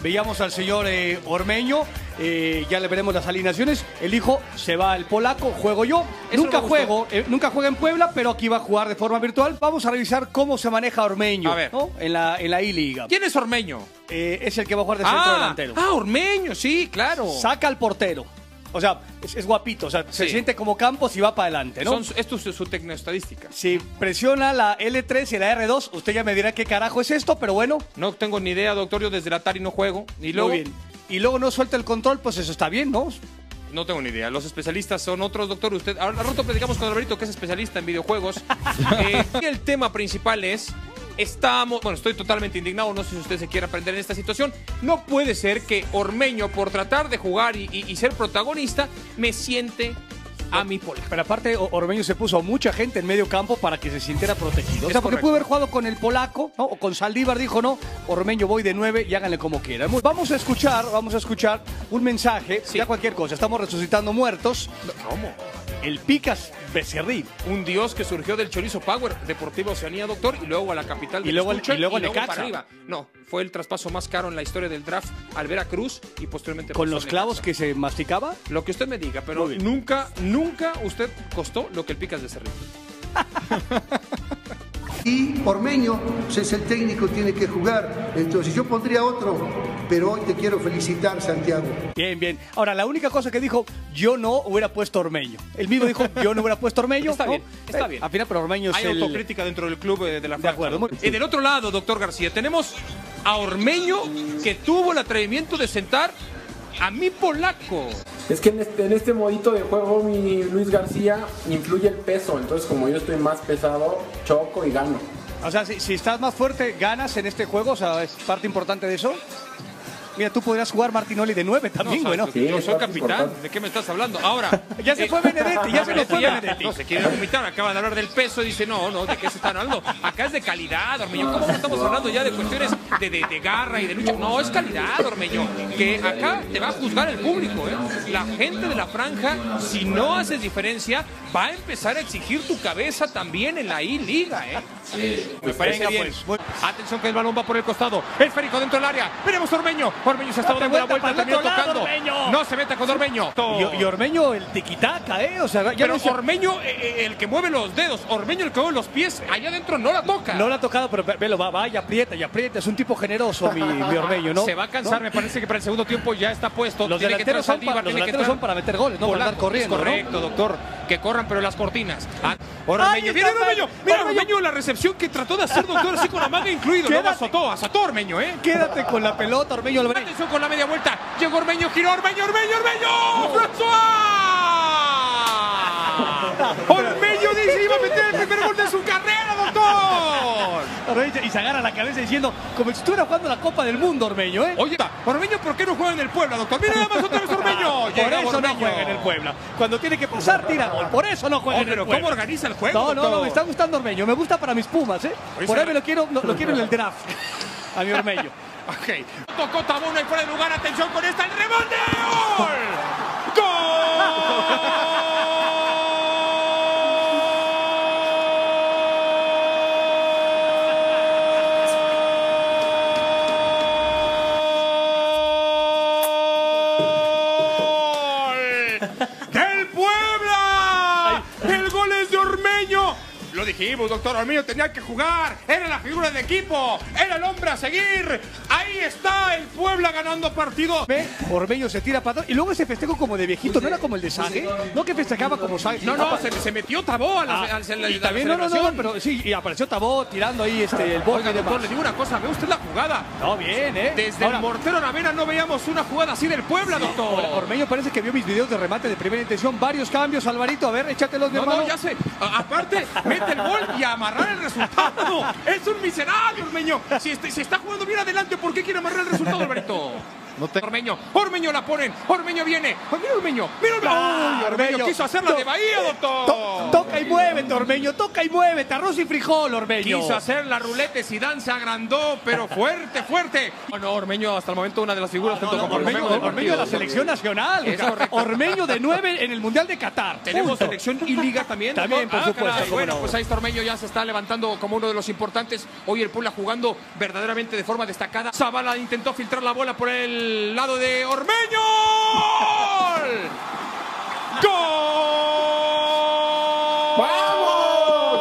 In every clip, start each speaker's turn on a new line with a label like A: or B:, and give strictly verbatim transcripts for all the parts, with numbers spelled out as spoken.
A: Veíamos al señor eh, Ormeño, eh, ya le veremos las alineaciones. El hijo se va al polaco, juego yo.
B: Eso
A: Nunca
B: me
A: juego, eh, nunca juega en Puebla, pero aquí va a jugar de forma virtual. Vamos a revisar cómo se maneja Ormeño,
B: A ver.
A: ¿no? En la en la I-Liga.
B: ¿Quién es Ormeño?
A: Eh, es el que va a jugar de centro
B: Ah,
A: delantero.
B: ah, Ormeño, sí, claro.
A: Saca al portero. O sea, es, es guapito, o sea, se
B: Sí.
A: siente como Campos y va para adelante, ¿no?
B: Son, esto es su, su tecnoestadística.
A: Si presiona la L tres y la R dos, usted ya me dirá qué carajo es esto, pero bueno.
B: No tengo ni idea, doctor, yo desde el Atari no juego. Y luego,
A: Muy bien. Y luego no suelta el control, pues eso está bien, ¿no?
B: no tengo ni idea. Los especialistas son otros, doctor. Usted, ahora al rato platicamos con Alvarito, que es especialista en videojuegos. eh, y el tema principal es... Estamos, bueno, estoy totalmente indignado, no sé si usted se quiere aprender en esta situación. No puede ser que Ormeño, por tratar de jugar y, y, y ser protagonista, me siente a mi pola.
A: Pero aparte, O- Ormeño se puso a mucha gente en medio campo para que se sintiera protegido. O
B: Es
A: sea, porque
B: correcto.
A: pudo haber jugado con el polaco, ¿no? O con Saldívar, dijo, no, Ormeño voy de nueve y háganle como quieran. Muy- Vamos a escuchar, vamos a escuchar un mensaje,
B: Sí.
A: ya cualquier cosa. Estamos resucitando muertos.
B: ¿Cómo?
A: El Picas Becerril.
B: Un dios que surgió del Chorizo Power, Deportivo Oceanía, doctor, y luego a la capital
A: Y
B: del
A: luego al-
B: estuche,
A: y luego al
B: para
A: Necaxa.
B: arriba. No, fue el traspaso más caro en la historia del draft al Veracruz y posteriormente
A: Con
B: pasó
A: los
B: al
A: clavos
B: Necaxa.
A: que se masticaba.
B: Lo que usted me diga, pero
A: Muy bien.
B: nunca, nunca usted costó lo que el Picas de Cerrito.
C: Y Ormeño pues, es el técnico, tiene que jugar. Entonces yo pondría otro, pero hoy te quiero felicitar, Santiago.
A: Bien, bien. Ahora, la única cosa que dijo, yo no hubiera puesto Ormeño. El mismo dijo, yo no hubiera puesto Ormeño.
B: Está
A: ¿no?
B: bien, está
A: Eh,
B: bien.
A: Al final, pero Ormeño es
B: Hay
A: el...
B: autocrítica dentro del club eh, de la
A: De
B: franja.
A: acuerdo,
B: ¿no?
A: muy bien.
B: Y del otro lado, doctor García, tenemos a Ormeño, que tuvo el atrevimiento de sentar a mi polaco.
D: Es que en este, en este modito de juego, mi Luis García, influye el peso. Entonces, como yo estoy más pesado, choco y gano.
A: O sea, si, si estás más fuerte, ganas en este juego, o sea, es parte importante de eso. Mira, tú podrías jugar Martinoli de nueve también,
B: No,
A: bueno.
B: sabes, yo
D: Sí,
B: soy
D: es
B: capitán.
D: importante.
B: ¿De qué me estás hablando? Ahora.
A: Ya se
B: eh,
A: fue Benedetti, ya se nos fue
B: ya,
A: Benedetti.
B: No, se quiere vomitar. Acaban de hablar del peso y dice, no, no, ¿de qué se están hablando? Acá es de calidad, Ormeño. ¿Cómo no estamos hablando ya de cuestiones de, de, de garra y de lucha? No, es calidad, Ormeño. Que acá te va a juzgar el público, ¿eh? La gente de la franja, si no haces diferencia, va a empezar a exigir tu cabeza también en la I-Liga, ¿eh? Me parece
A: Venga,
B: bien.
A: pues.
B: Atención que el balón va por el costado. Esférico dentro del área. Veremos a Ormeño. Ormeño se está
A: Date
B: dando la
A: vuelta
B: vuelta,
A: para el
B: también
A: otro lado,
B: tocando.
A: Ormeño.
B: No se meta con Ormeño.
A: Y, y Ormeño, el tiquitaca, ¿eh? O sea, ya
B: Pero
A: no, se-
B: Ormeño, eh, eh, el que mueve los dedos, Ormeño, el que mueve los pies, allá adentro no la toca.
A: no lo ha tocado, pero ve- velo, va, va y aprieta y aprieta. Es un tipo generoso, mi, mi Ormeño, ¿no?
B: Se va a cansar,
A: ¿no?
B: me parece que para el segundo tiempo ya está puesto.
A: Los
B: Tiene que
A: delanteros,
B: entrar
A: son, pa-
B: Saldívar,
A: los
B: tiene que
A: delanteros
B: entrar
A: son para meter goles, no para andar
B: Polaco.
A: corriendo,
B: Es correcto,
A: ¿no?
B: doctor. Que corran, pero las cortinas. Ah,
A: Ahí
B: Ormeño,
A: está,
B: mira Ormeño, mira
A: Ormeño.
B: Ormeño, la recepción que trató de hacer, doctor, así con la manga incluido. Luego
A: Quédate.
B: azotó, azotó Ormeño, ¿eh?
A: Quédate con la pelota, Ormeño. Ormeño.
B: Atención con la media vuelta. Llegó Ormeño, giró Ormeño, Ormeño, Ormeño. ¡François! Ormeño dice iba a meter el primer gol de su carrera, doctor.
A: Ormeño, y se agarra la cabeza diciendo, como si estuviera jugando la Copa del Mundo, Ormeño, ¿eh?
B: Oye, Ormeño, ¿por qué no juega en el Puebla, doctor? Mira nada más otra vez Ormeño.
A: Por
B: Llega
A: eso no
B: Ormeño.
A: juega en el Puebla. Cuando tiene que pasar, tira gol. Por eso no juega
B: Oh,
A: en el
B: pero
A: Puebla.
B: ¿cómo organiza el juego,
A: No, no, no,
B: doctor?
A: me está gustando Ormeño. Me gusta para mis Pumas, ¿eh?
B: Oye,
A: Por
B: se-
A: ahí me lo quiero, no, lo quiero en el draft. A mi Ormeño.
B: Ok. Tocó Tabona y fuera de lugar. Atención con esta. ¡El rebote! ¡Gol! ¡Gol! ¡Del Puebla! ¡El gol es de Ormeño! Lo dijimos, doctor Ormeño tenía que jugar. Era la figura del equipo. Era el hombre a seguir. Ahí está el Puebla ganando partido.
A: Ve, Ormeño se tira para atrás. Y luego ese festejo como de viejito, ¿no era como el de Sague? No que festejaba como Sague.
B: No, no, se, se metió Tabó a la,
A: Ah,
B: a la- a la-
A: y
B: a la
A: también, no, no, no,
B: celebración.
A: pero sí, y apareció Tabó tirando ahí este, el bote
B: Oiga,
A: y
B: doctor,
A: demás.
B: le digo una cosa. ¿Ve usted la jugada?
A: No, bien, ¿eh?
B: Desde
A: Ahora,
B: el mortero Navera no veíamos una jugada así del Puebla, doctor.
A: Or- Ormeño parece que vio mis videos de remate de primera intención. Varios cambios, Alvarito. A ver, échatelos, mi
B: No,
A: hermano.
B: no, ya sé. A- aparte, mete el gol y amarrar el resultado. Es un miserable, Ormeño. Si, este- si está jugando bien adelante, ¿por qué quiere amarrar el resultado, Alvarito? No te... Ormeño, Ormeño la ponen, Ormeño viene, mira Ormeño, mira Ormeño.
A: Ah,
B: Uy, Ormeño, Ormeño quiso hacerla
A: to
B: de Bahía, doctor.
A: To toca y muévete, Ormeño, toca y muévete, arroz y frijol, Ormeño.
B: Quiso hacer la ruleta, Zidane se agrandó, pero fuerte, fuerte. Bueno, Ormeño hasta el momento una de las figuras,
A: no,
B: junto
A: no,
B: con
A: Ormeño,
B: Ormeño,
A: Ormeño de la selección nacional.
B: Es correcto.
A: Ormeño de nueve en el Mundial de Qatar.
B: Tenemos
A: Punto.
B: selección y liga también.
A: También, por
B: ah,
A: supuesto.
B: Caray. Bueno, pues ahí está Ormeño, ya se está levantando como uno de los importantes. Hoy el Puebla jugando verdaderamente de forma destacada. Zavala intentó filtrar la bola por el lado de Ormeño. ¡Gol!
D: ¡Vamos!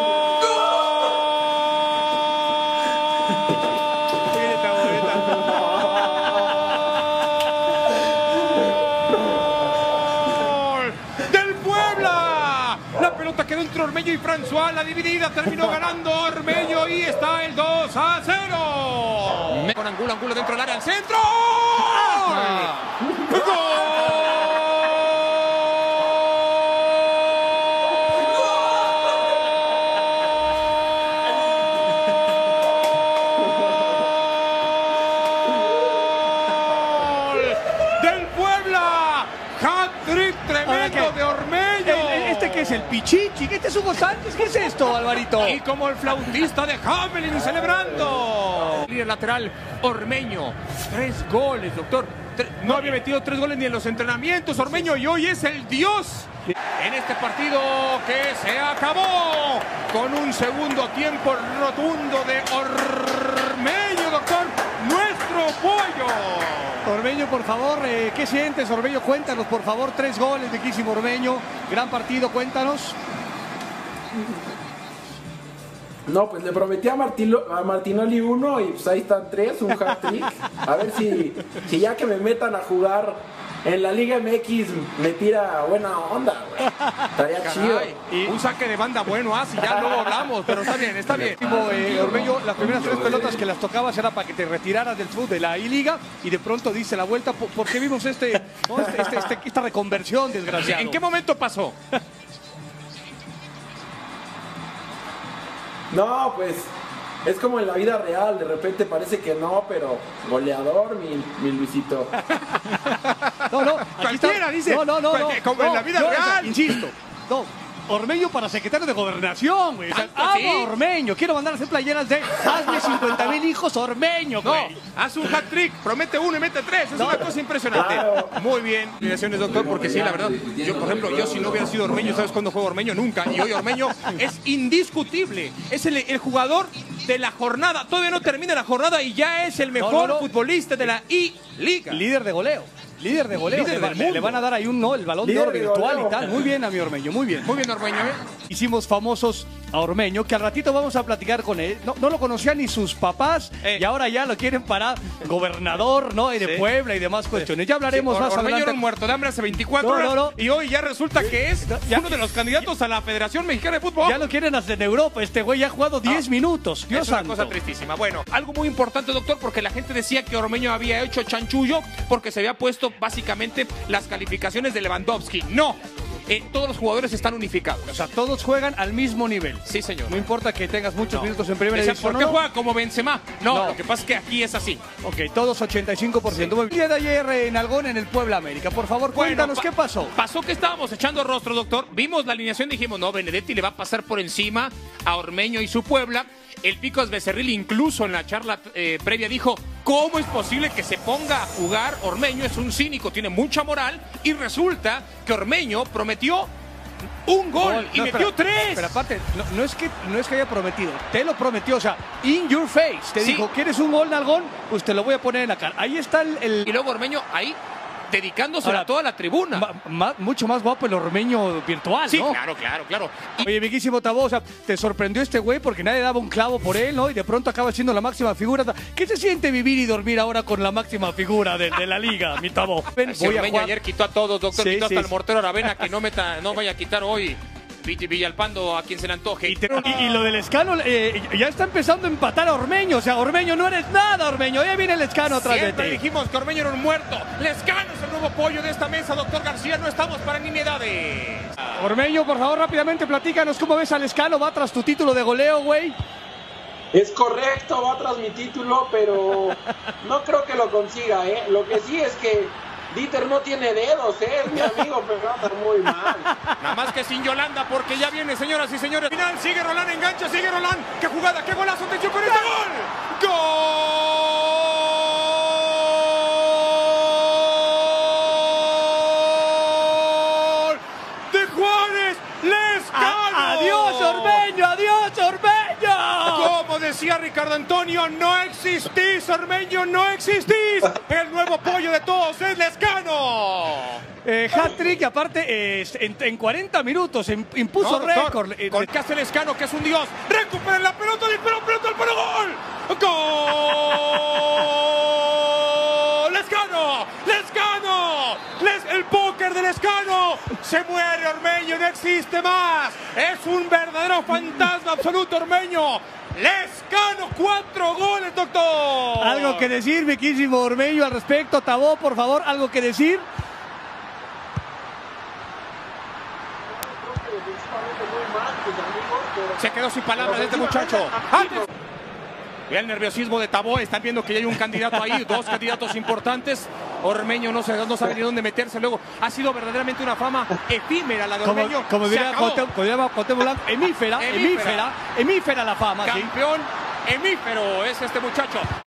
B: ¡Gol! ¡Del Puebla! La pelota quedó entre Ormeño y François. La dividida terminó ganando Ormeño y está el dos a cero. Con Angulo, Angulo dentro del área, al centro. ¡Del Puebla! ¡Hat-trick tremendo de Ormeño!
A: ¿Este qué es? ¿El Pichichi? ¿Este es Hugo Sánchez? ¿Qué es esto, Alvarito?
B: Y como el flautista de Hamelin celebrando. Líder lateral, Ormeño. Tres goles, doctor. No había metido tres goles ni en los entrenamientos, Ormeño, y hoy es el dios en este partido que se acabó con un segundo tiempo rotundo de Ormeño, doctor. Nuestro pollo.
A: Ormeño, por favor, eh, ¿qué sientes, Ormeño? Cuéntanos, por favor, tres goles de Quísimo Ormeño. Gran partido, cuéntanos.
D: No, pues le prometí a, Martilo, a Martinoli uno y pues ahí están tres, un hat-trick. A ver si, si ya que me metan a jugar en la Liga M X me tira buena onda, güey. Estaría chido.
B: Y un saque de banda bueno, así ya luego hablamos, pero está bien, está bien.
A: Eh, Ormeño, las primeras tres pelotas que las tocabas era para que te retiraras del fútbol de la I-Liga y de pronto dice la vuelta. ¿Por, por qué vimos este, ¿no? este, este, este, esta reconversión, desgraciado?
B: ¿En qué momento pasó?
D: No, pues es como en la vida real, de repente parece que no, pero goleador, mi, mi Luisito.
A: No, no, aquí
B: Cualquiera,
A: está.
B: dice.
A: No, no, no, no.
B: Como en la vida
A: no,
B: real.
A: Insisto. No. Ormeño para secretario de Gobernación, güey. O sea,
B: ¿Ah, sí?
A: amo a Ormeño. Quiero mandar a hacer playeras de hazme cincuenta mil hijos, Ormeño,
B: No,
A: güey.
B: hace un hat-trick, promete uno y mete tres. Es
A: No.
B: una cosa impresionante.
D: Claro.
B: Muy bien. Felicitaciones, doctor, porque sí, la verdad. Yo, por ejemplo, yo si no hubiera sido Ormeño, ¿sabes cuándo juega Ormeño? Nunca. Y hoy Ormeño es indiscutible. Es el, el jugador de la jornada. Todavía no termina la jornada y ya es el mejor
A: No, no, no.
B: futbolista de la I-Liga.
A: Líder de goleo. Líder de goleo.
B: Líder
A: le,
B: del
A: le-
B: mundo.
A: le van a dar ahí un no, el balón
D: Líder
A: de oro
D: de
A: virtual
D: goleo.
A: y tal. Muy bien a mi Ormeño, muy bien.
B: Muy bien, Ormeño, ¿eh?
A: Hicimos famosos a Ormeño, que al ratito vamos a platicar con él. No, no lo conocían ni sus papás
B: Eh.
A: y ahora ya lo quieren para gobernador, ¿no? Y de
B: Sí.
A: Puebla y demás cuestiones. Ya hablaremos
B: Sí,
A: más
B: Or- Ormeño
A: adelante.
B: era un muerto de hambre hace veinticuatro
A: No,
B: horas
A: no, no.
B: y hoy ya resulta que es
A: ya-
B: uno de los candidatos a la Federación Mexicana de Fútbol.
A: Ya lo quieren hacer en Europa. Este güey ya ha jugado diez minutos. Dios
B: Es una
A: santo.
B: cosa tristísima. Bueno, algo muy importante, doctor, porque la gente decía que Ormeño había hecho chanchullo porque se había puesto básicamente las calificaciones de Lewandowski. No, eh, todos los jugadores están unificados.
A: O sea, todos juegan al mismo nivel.
B: Sí, señor.
A: No importa que tengas muchos
B: No.
A: minutos en primera
B: Decían,
A: división.
B: ¿por qué
A: ¿no?
B: juega como Benzema? No,
A: No.
B: lo que pasa es que aquí es así.
A: Ok, todos ochenta y cinco por ciento. El día de ayer en Algón, en el Puebla América. Por favor, cuéntanos
B: Bueno,
A: qué
B: pa-
A: pasó.
B: Pasó que estábamos echando rostro, doctor. Vimos la alineación y dijimos, no, Benedetti le va a pasar por encima a Ormeño y su Puebla. El Picos Becerril incluso en la charla eh, previa dijo, ¿cómo es posible que se ponga a jugar? Ormeño es un cínico, tiene mucha moral. Y resulta que Ormeño prometió un gol
A: Gol.
B: y
A: No,
B: metió
A: espera,
B: tres.
A: Pero aparte, no, no es que, no es que haya prometido, te lo prometió, o sea, in your face. Te
B: Sí.
A: dijo, ¿quieres un gol, Nalgón? Pues te lo voy a poner en la cara. Ahí está el... el-
B: Y luego Ormeño ahí dedicándose
A: Ahora,
B: a toda la tribuna.
A: ma- ma- mucho más guapo el Ormeño virtual,
B: Sí,
A: ¿no?
B: claro, claro, claro. Y
A: Oye, Viquísimo Tabo, o sea, te sorprendió este güey porque nadie daba un clavo por él, ¿no? Y de pronto acaba siendo la máxima figura. ¿Qué se siente vivir y dormir ahora con la máxima figura de, de la liga, mi Tabo? Ven,
B: si
A: voy a
B: Ormeño
A: jugar.
B: ayer quitó a todos, doctor,
A: Sí,
B: quitó
A: sí,
B: hasta el
A: sí.
B: mortero Aravena, que no meta, no vaya a quitar hoy Villa- Villalpando a quien se le antoje.
A: Y, te- y- y lo del Escano, eh, ya está empezando a empatar a Ormeño. O sea, Ormeño, no eres nada, Ormeño. Ya viene el Escano atrás
B: Siempre
A: de ti.
B: dijimos que Ormeño era un muerto. Lescano es el nuevo pollo de esta mesa, doctor García. No estamos para nimiedades.
A: Ormeño, por favor, rápidamente platícanos cómo ves al Escano. Va tras tu título de goleo, güey.
D: Es correcto, va tras mi título, pero no creo que lo consiga, ¿eh? Lo que sí es que Dieter no tiene dedos, ¿eh? Es mi amigo, pero anda muy mal.
B: Nada más que sin Yolanda, porque ya viene, señoras y señores. Final, sigue Roland, engancha, sigue Roland. ¡Qué jugada, qué golazo! ¡Atención con este gol! ¡Gol! ¡De Juárez! ¡Lescano!
A: ¡Adiós, Ormeño! ¡Adiós, Ormeño!
B: Como decía Ricardo Antonio, no existís, Ormeño, no existís. El nuevo pollo de todos es Lescano.
A: Eh, hat-trick, aparte, eh, en, en cuarenta minutos impuso
B: No,
A: récord.
B: doctor,
A: Eh,
B: Gol que hace Lescano, que es un dios. Recupera la pelota, dispara pelota al palo, gol. ¡Gol! ¡Lescano! ¡Lescano! Les, el póker de Lescano. Se muere Ormeño, no existe más. Es un verdadero fantasma absoluto, Ormeño. Lescano, cuatro goles, doctor.
A: ¿Algo que decir, mi quísimo Ormeño, al respecto? Tabó, por favor, ¿algo que decir?
B: Se quedó sin palabras este muchacho. Antes. Ve el nerviosismo de Tabó. Están viendo que ya hay un candidato ahí, dos candidatos importantes. Ormeño no, se, no sabe ni dónde meterse. Luego ha sido verdaderamente una fama efímera la de
A: Como,
B: Ormeño.
A: como
B: Se
A: diría
B: acabó.
A: Cuauhtémoc Blanco, emífera,
B: Emífera.
A: emífera, emífera la fama, ¿sí?
B: Campeón hemífero es este muchacho.